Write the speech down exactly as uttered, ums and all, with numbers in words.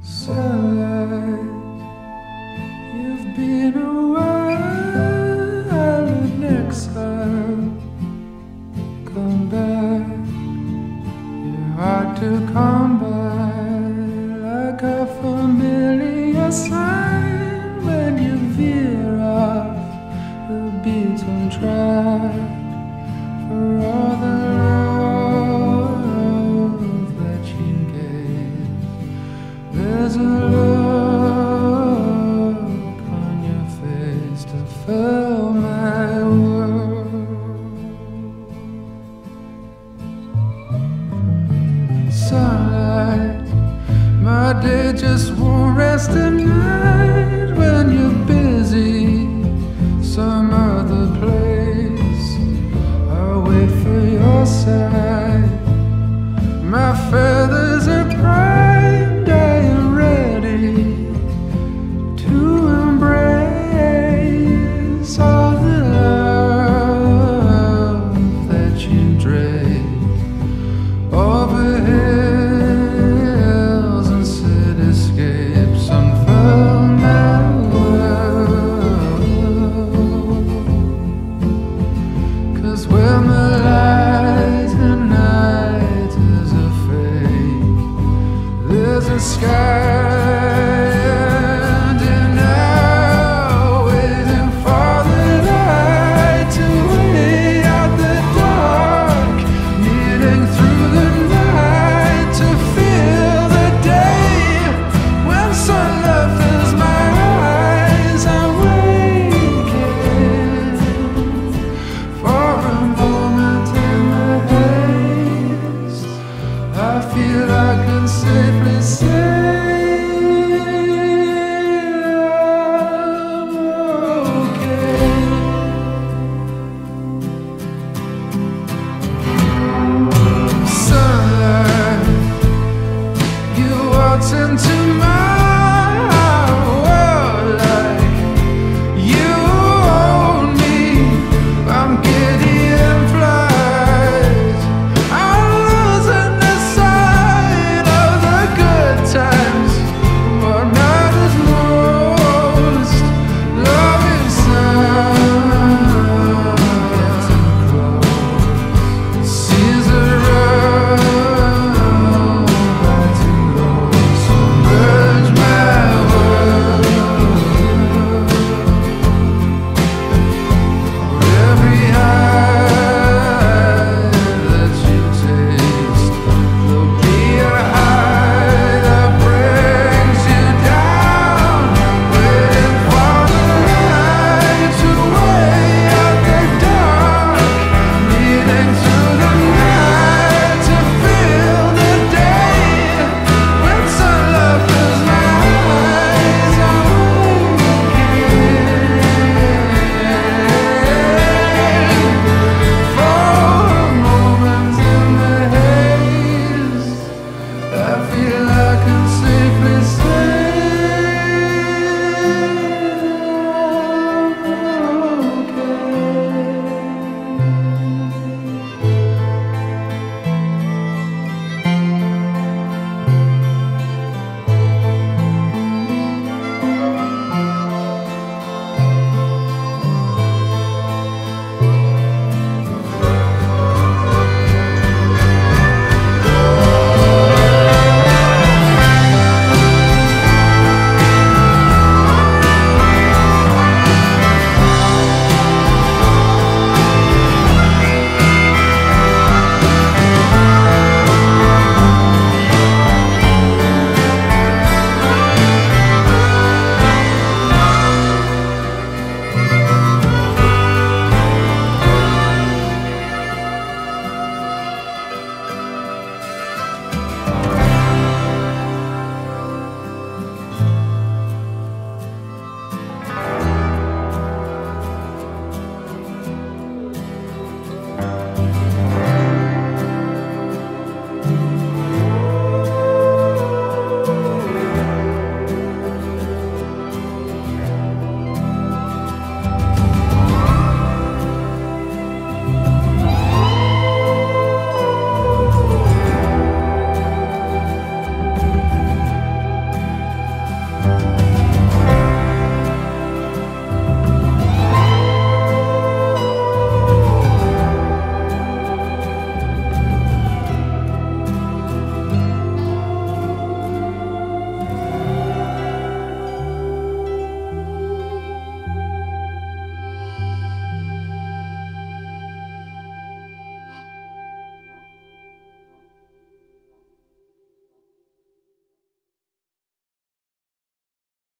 Sunlight, you've been a while in exile. Come back, you're hard to come by, like a familiar sign when you veer off the beaten track. For all the love that you gave, there's a look on your face to fill my world. Sunlight, my day just won't rest at night when you're busy some other place. I'll wait for your side. My feathers are primed, I am ready to embrace all the love that you drave over hills and cityscapes, unfurl my world. 'Cause when the light and night is a fake, there's a sky ending out, waiting for the light to wait out the dark, needing through the night to feel the day. When sunlight fills my eyes, I'm waking for a moment in the haze. I feel I can safely say I'm okay. Sunlight, you walked into my world like you own me. I'm giddy in flight, I'm losing the sight of the good times. What matters most, love inside. Seas around, rising low, submerge my world. Every high that you taste will be a high that brings you down. Waiting for the light to way out the dark, needing through the night to feel the day. When sunlight fills my eyes, I'm waking for a moment in the haze. I feel